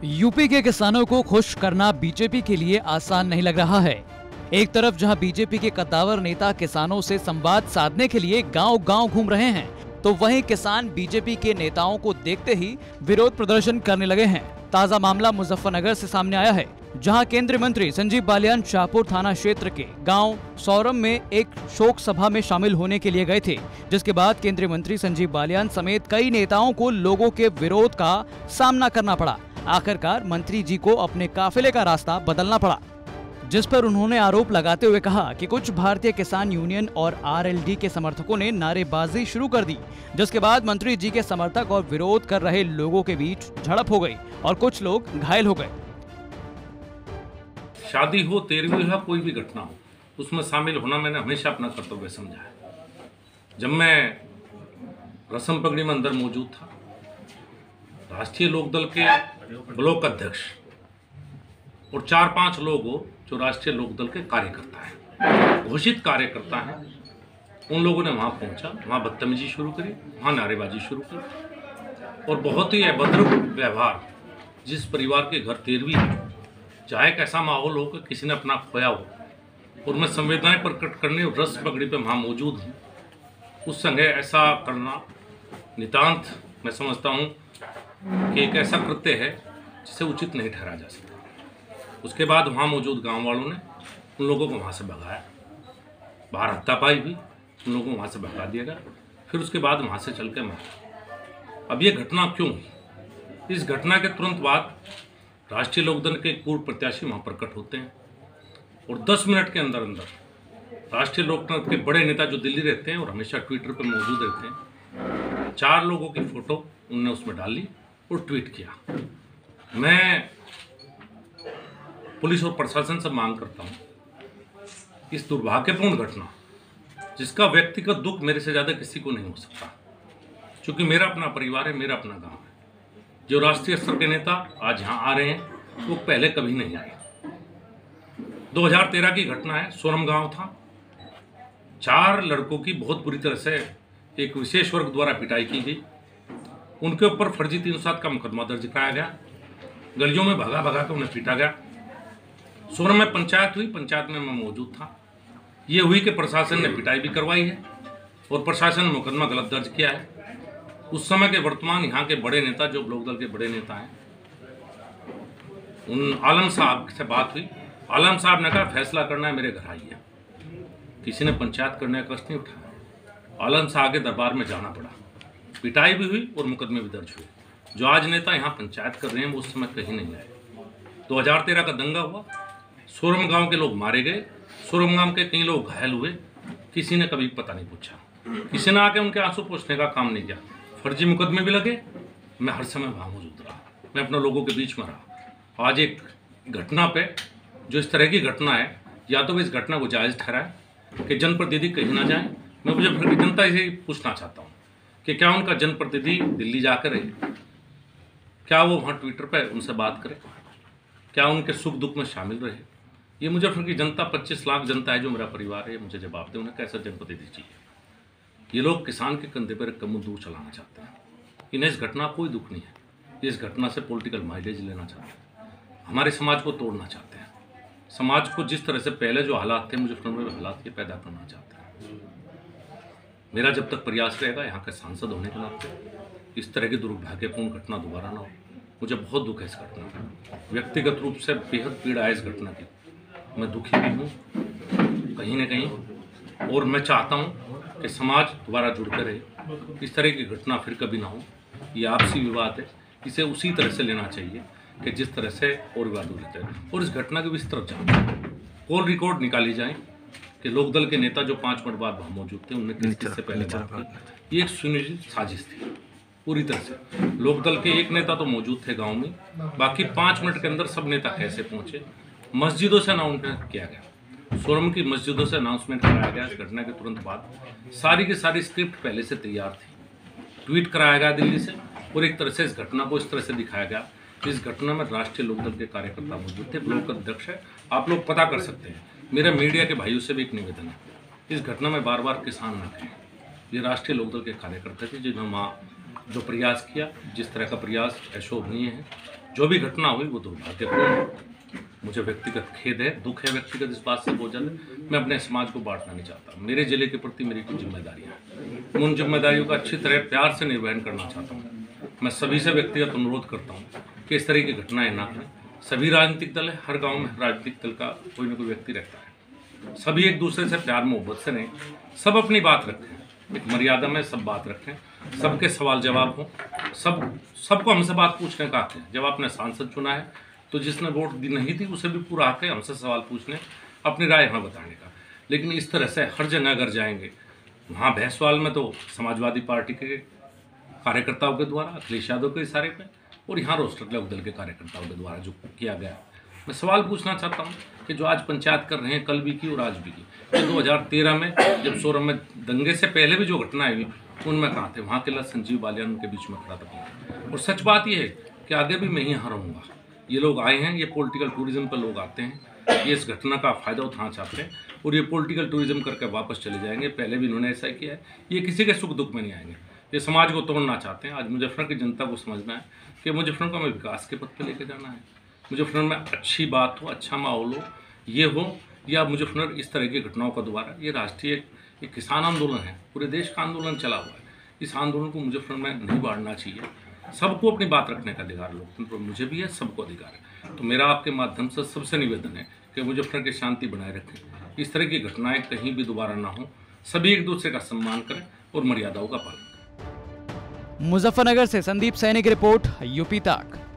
UP के किसानों को खुश करना बीजेपी के लिए आसान नहीं लग रहा है। एक तरफ जहां बीजेपी के कद्दावर नेता किसानों से संवाद साधने के लिए गांव-गांव घूम रहे हैं, तो वहीं किसान बीजेपी के नेताओं को देखते ही विरोध प्रदर्शन करने लगे हैं। ताजा मामला मुजफ्फरनगर से सामने आया है, जहां केंद्रीय मंत्री संजीव बालियान शाहपुर थाना क्षेत्र के गांव सौरम में एक शोक सभा में शामिल होने के लिए गए थे, जिसके बाद केंद्रीय मंत्री संजीव बालियान समेत कई नेताओं को लोगों के विरोध का सामना करना पड़ा। आखिरकार मंत्री जी को अपने काफिले का रास्ता बदलना पड़ा, जिस पर उन्होंने आरोप लगाते हुए कहा कि कुछ भारतीय किसान यूनियन और आरएलडी के समर्थकों ने नारेबाजी शुरू कर दी, जिसके बाद मंत्री जी के समर्थक और विरोध कर रहे लोगों के बीच झड़प हो गई और कुछ लोग घायल हो गए। शादी हो, तेरहवीं हो, कोई भी घटना हो, उसमें शामिल होना मैंने हमेशा अपना कर्तव्य समझा है। जब मैं रस्म पगड़ी में अंदर मौजूद था, राष्ट्रीय लोकदल के ब्लॉक अध्यक्ष और 4-5 लोग हो जो राष्ट्रीय लोकदल के कार्यकर्ता हैं, घोषित कार्यकर्ता हैं, उन लोगों ने वहां पहुंचा, वहां बदतमीजी शुरू करी, वहां नारेबाजी शुरू की और बहुत ही अभद्र व्यवहार। जिस परिवार के घर 13वीं है, चाहे कैसा माहौल हो कि किसी ने अपना खोया हो और मैं संवेदनाएं प्रकट करने और रस पगड़ी पे वहां मौजूद हूँ, उस संगे ऐसा करना नितांत मैं समझता हूँ कि एक ऐसा कृत्य है जिसे उचित नहीं ठहरा जा सकता। उसके बाद वहाँ मौजूद गांव वालों ने उन लोगों को वहाँ से भगाया, बाहर हत्तापाई हुई, उन लोगों को वहाँ से भगा दिया गया। फिर उसके बाद वहाँ से चल के मारा। अब ये घटना क्यों हुई? इस घटना के तुरंत बाद राष्ट्रीय लोकदल के पूर्व प्रत्याशी वहाँ प्रकट होते हैं और 10 मिनट के अंदर अंदर राष्ट्रीय लोकदल के बड़े नेता जो दिल्ली रहते हैं और हमेशा ट्विटर पर मौजूद रहते हैं, 4 लोगों की फोटो उनने उसमें डाली और ट्वीट किया। मैं पुलिस और प्रशासन से मांग करता हूं, इस दुर्भाग्यपूर्ण घटना जिसका व्यक्तिगत दुख मेरे से ज़्यादा किसी को नहीं हो सकता, क्योंकि मेरा अपना परिवार है, मेरा अपना गांव है। जो राष्ट्रीय स्तर के नेता आज यहाँ आ रहे हैं वो पहले कभी नहीं आए। 2013 की घटना है, सोरम गांव था, 4 लड़कों की बहुत बुरी तरह से एक विशेष वर्ग द्वारा पिटाई की गई। उनके ऊपर फर्जी 307 का मुकदमा दर्ज कराया गया, गलियों में भगा भगा कर उन्हें पीटा गया। सोरम में पंचायत हुई, पंचायत में मैं मौजूद था। ये हुई कि प्रशासन ने पिटाई भी करवाई है और प्रशासन ने मुकदमा गलत दर्ज किया है। उस समय के वर्तमान यहाँ के बड़े नेता, जो लोकदल के बड़े नेता हैं, उन आलम साहब से बात हुई। आलम साहब ने कहा फैसला करना है, मेरे घर आइए। किसी ने पंचायत करने का कष्ट नहीं उठाया। आलम साहब के दरबार में जाना पड़ा, पिटाई भी हुई और मुकदमे भी दर्ज हुए। जो आज नेता यहाँ पंचायत कर रहे हैं वो उस समय कहीं नहीं आए। 2013 का दंगा हुआ, सोरम गांव के लोग मारे गए, सोरम गांव के कई लोग घायल हुए। किसी ने कभी पता नहीं पूछा, किसी ने आके उनके आंसू पोंछने का काम नहीं किया। फर्जी मुकदमे भी लगे, मैं हर समय वहाँ मौजूद रहा, मैं अपने लोगों के बीच में रहा। आज एक घटना पे जो इस तरह की घटना है, या तो इस घटना को जायज़ ठहराए कि जनप्रतिनिधि कहीं ना जाए। मैं मुझे जनता से पूछना चाहता हूँ कि क्या उनका जनप्रतिनिधि दिल्ली जाकर रहे, क्या वो वहाँ ट्विटर पर उनसे बात करे, क्या उनके सुख दुख में शामिल रहे? ये मुजफ्फरनगर की जनता, 25 लाख जनता है जो मेरा परिवार है, मुझे जवाब दे, उन्हें कैसा जनप्रतिनिधि चाहिए? ये लोग किसान के कंधे पर कम दूर चलाना चाहते हैं। इन्हें इस घटना कोई दुख नहीं है, इस घटना से पॉलिटिकल माइलेज लेना चाहते हैं, हमारे समाज को तोड़ना चाहते हैं, समाज को जिस तरह से पहले जो हालात थे मुजफ्फरनगर में हालात के पैदा करना चाहते हैं। मेरा जब तक प्रयास रहेगा यहाँ के सांसद होने के नाते इस तरह की दुर्भाग्यपूर्ण घटना दोबारा ना हो। मुझे बहुत दुख है इस घटना का, व्यक्तिगत रूप से बेहद पीड़ा है इस घटना की। मैं दुखी भी हूँ कहीं ना कहीं, और मैं चाहता हूँ कि समाज दोबारा जुड़कर रहे, इस तरह की घटना फिर कभी ना हो। ये आपसी विवाद है, इसे उसी तरह से लेना चाहिए कि जिस तरह से और विवाद हो रहे थे, और इस घटना की भी इस तरफ जाए, कॉल रिकॉर्ड निकाली जाए कि लोकदल के नेता जो 5 मिनट बाद वहाँ मौजूद थे उनने किस से पहले बात की। ये एक सुनिश्चित साजिश थी पूरी तरह से। लोकदल के एक नेता तो मौजूद थे गांव में, बाकी 5 मिनट के अंदर सब नेता कैसे पहुंचे? मस्जिदों से अनाउंसमेंट किया गया, सोरम की मस्जिदों से अनाउंसमेंट कराया गया। इस घटना के तुरंत बाद सारी की सारी स्क्रिप्ट पहले से तैयार थी, ट्वीट कराया गया दिल्ली से, और एक तरह से इस घटना को इस तरह से दिखाया गया। इस घटना में राष्ट्रीय लोकदल के कार्यकर्ता मौजूद थे, ब्लॉक अध्यक्ष है, आप लोग पता कर सकते हैं। मेरा मीडिया के भाइयों से भी एक निवेदन है, इस घटना में बार बार किसान न कहें। ये राष्ट्रीय लोकदल के कार्यकर्ता थे जिन्होंने जो प्रयास किया, जिस तरह का प्रयास अशोभनीय है, जो भी घटना हुई वो दुर्भाग्यपूर्ण है। मुझे व्यक्तिगत खेद है, दुख है व्यक्तिगत इस बात से बहुत ज़्यादा। मैं अपने समाज को बांटना नहीं चाहता। मेरे जिले के प्रति मेरी कुछ जिम्मेदारियाँ हैं, उन जिम्मेदारियों का अच्छी तरह प्यार से निर्वहन करना चाहता हूँ। मैं सभी से व्यक्तिगत अनुरोध करता हूँ कि इस तरह की घटनाएं ना करें। सभी राजनीतिक दल है, हर गाँव में राजनीतिक दल का कोई ना कोई व्यक्ति रहता है। सभी एक दूसरे से प्यार मोहब्बत से रहें, सब अपनी बात रखें, एक मर्यादा में सब बात रखें, सबके सवाल जवाब हो, सबको हमसे बात पूछने का हक है। जब आपने सांसद चुना है तो जिसने वोट दी नहीं थी उसे भी पूरा हक है हमसे सवाल पूछने, अपनी राय हमें बताने का। लेकिन इस तरह से हर जगह अगर जाएंगे, वहाँ भैंसवाल में तो समाजवादी पार्टी के कार्यकर्ताओं के द्वारा, अखिलेश यादव के इशारे पे, और यहाँ रोस्टर लोक दल के कार्यकर्ताओं के द्वारा जो किया गया। मैं सवाल पूछना चाहता हूँ कि जो आज पंचायत कर रहे हैं, कल भी की और आज भी की, तो 2013 में जब सोरम में दंगे से पहले भी जो घटनाएं हुई उनमें कहाँ थे? वहाँ के संजीव बालियान उनके बीच में खड़ा था। और सच बात यह है कि आगे भी मैं ही हारूंगा। ये लोग आए हैं, ये पॉलिटिकल टूरिज्म पर लोग आते हैं, ये इस घटना का फ़ायदा उठाना चाहते हैं और ये पॉलिटिकल टूरिज्म करके वापस चले जाएंगे। पहले भी इन्होंने ऐसा किया है। ये किसी के सुख दुख में नहीं आएंगे, ये समाज को तोड़ना चाहते हैं। आज मुजफ्फरनगर की जनता को समझ में आए कि मुजफ्फरनगर को हमें विकास के पथ पर लेके जाना है। मुजफ्फरनगर में अच्छी बात हो, अच्छा माहौल हो, ये हो, या मुजफ्फरनगर इस तरह की घटनाओं का दोबारा, ये राष्ट्रीय एक किसान आंदोलन है, पूरे देश का आंदोलन चला हुआ है। इस आंदोलन को मुजफ्फरनगर में नहीं बांटना चाहिए। सबको अपनी बात रखने का अधिकार, लोकतंत्र मुझे भी है, सबको अधिकार है। तो मेरा आपके माध्यम से सबसे निवेदन है कि मुजफ्फरनगर की शांति बनाए रखें, इस तरह की घटनाएं कहीं भी दोबारा ना हो, सभी एक दूसरे का सम्मान करें और मर्यादाओं का पालन करें। मुजफ्फरनगर से संदीप सैनी की रिपोर्ट, यूपी तक।